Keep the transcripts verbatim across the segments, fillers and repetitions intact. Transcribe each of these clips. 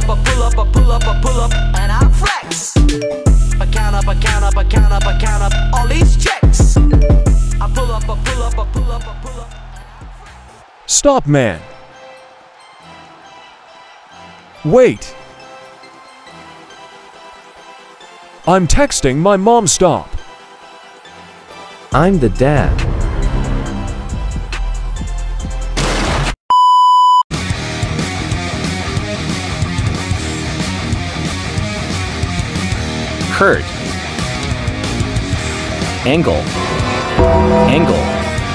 I pull up, I pull up, I pull up, and I flex. I count up, I count up, I count up, I count up all these checks. I pull up, I pull up, I pull up, I pull up. Stop, man. Wait. I'm texting my mom. Stop. I'm the dad. Kurt. Angle. Angle.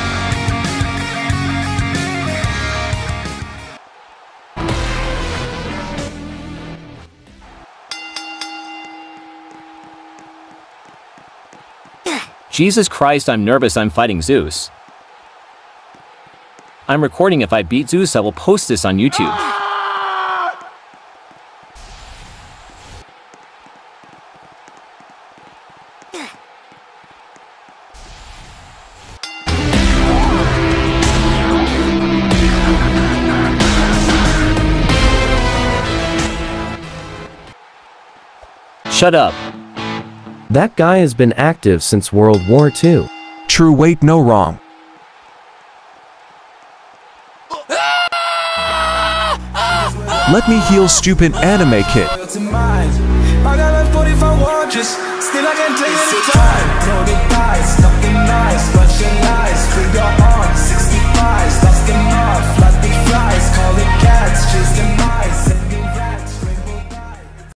Jesus Christ, I'm nervous. I'm fighting Zeus. I'm recording. If I beat Zeus, I will post this on YouTube. Shut up. That guy has been active since World War Two. True, wait, no, wrong. Let me heal, stupid anime kid. I got like forty-five watches, still I can take it in time. No device, nothing nice, watching lies, free your arms, sixty-fives, lost in off, like the flies, call it cats, chase the mice.